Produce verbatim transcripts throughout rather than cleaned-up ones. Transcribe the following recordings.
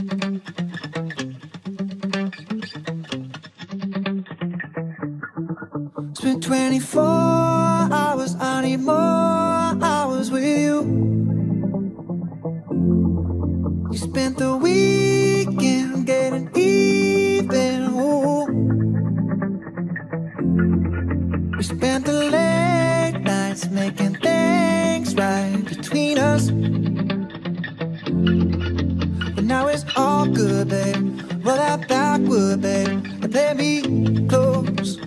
Spent twenty-four hours, I need more hours with you. You spent the weekend getting even, ooh. We spent the late nights making things right between us. But now it's all good, babe. Roll that backward, babe, and play me close.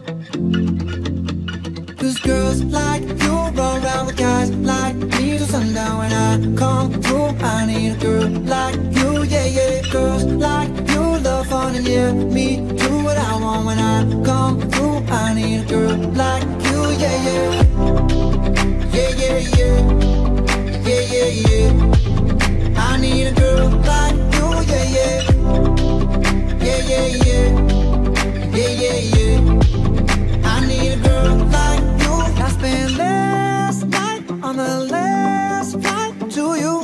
Cause girls like you run around with guys like me till sundown. When I come through, I need a girl like you, yeah, yeah. Girls like you love fun and yeah, me do what I want. When I come through, I need a girl like you, yeah, yeah. Yeah, yeah, yeah. Yeah, yeah, yeah. I need a girl like you, yeah, yeah. Yeah, yeah, yeah. Yeah, yeah, yeah. I need a girl like you. I spent last night on the last flight to you.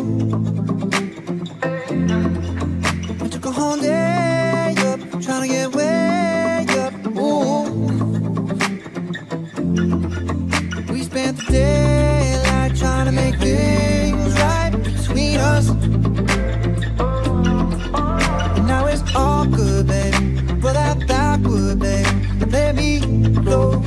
We took a whole day up, trying to get way up, ooh. We spent the daylight trying to make things right between us. And now it's all good, baby. Roll that backward, babe, and let me close.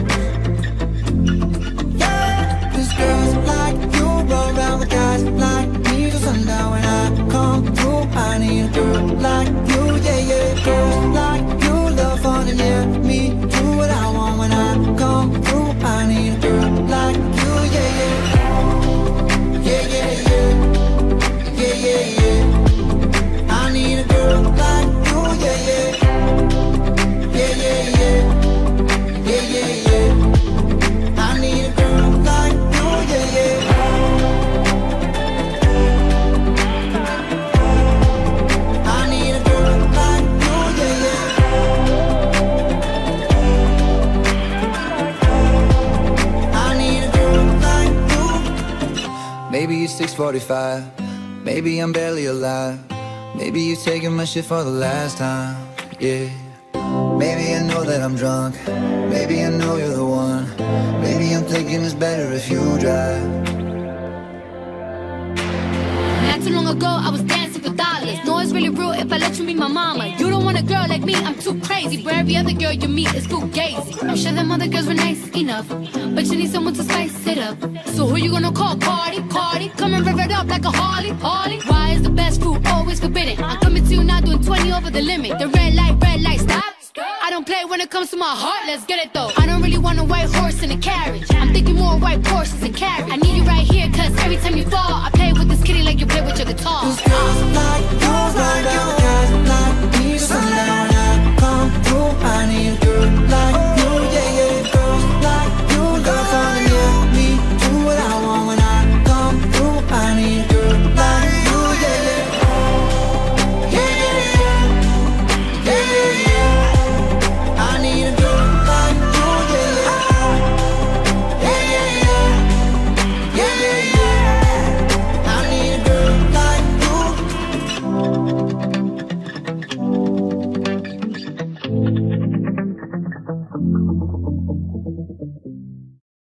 Yeah, cause girls like you run around with guys like me till sundown. When I come through, I need a girl like you, yeah, yeah. Girls like you love fun and yeah, me do what I want. When I come through, I need a girl like you, yeah, yeah. Yeah, yeah, yeah. Yeah, yeah, yeah. I need a girl like you, yeah, yeah. Yeah, yeah, yeah. Yeah, yeah, yeah. I need a girl like you, yeah, yeah. I need a girl like you, yeah, yeah. I need a girl like you. Maybe it's six forty-five. Maybe I'm barely alive. Maybe you're taking my shit for the last time, yeah. Maybe I know that I'm drunk. Maybe I know you're the one. Maybe I'm thinking it's better if you drive. Not too long ago, I was dancing for dollars. No, it's really real if I let you meet my mama. You don't want a girl like me, I'm too crazy. But every other girl you meet is fugazi. I'm sure them other girls were nice enough, but you need someone to spice it up. So who you gonna call? Cardi, Cardi. Come and rev it up like a Harley, Harley. Why is the best fruit always forbidden? I'm coming to you now doing twenty over the limit. The red light, red light, stop. I don't play when it comes to my heart, let's get it though. I don't really want a white horse in a carriage. I'm thinking more white horses and carriage. I need you right here, cause every time you fall